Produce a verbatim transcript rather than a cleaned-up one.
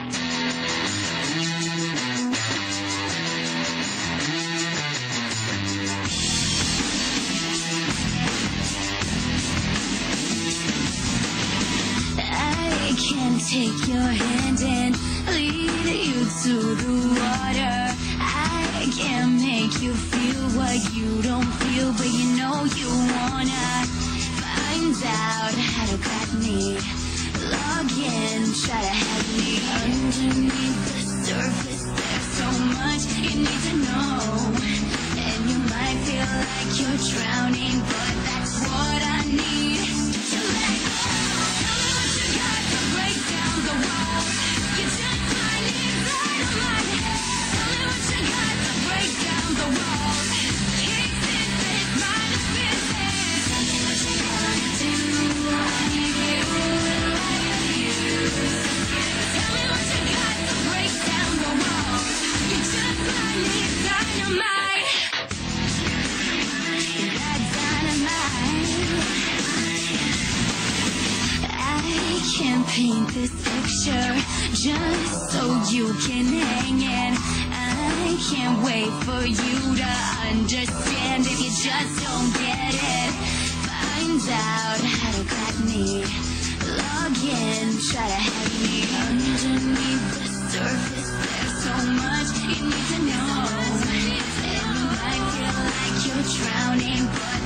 I can take your hand and lead you to the water. I can make you feel what you don't feel, but you know you wanna find out how to cut me. Log in, try to hack me. Underneath the surface, there's so much you need to know. And you might feel like you're drowning, but that's what I need to let go. Tell me what you got to break down the walls. You just might need dynamite. Tell me what you got to break down the walls. Pieces fit my defenses. Tell me what you gonna do. I need you, I need you. Tell me what you got to break down the walls. You just might need dynamite. That dynamite. I can paint this picture just so you can hang it. I can't wait for you to understand if you just don't get it. Find out how to cut me. Log in, try to hack me. Underneath the surface, there's so much you need to know. And you might feel like you're drowning, but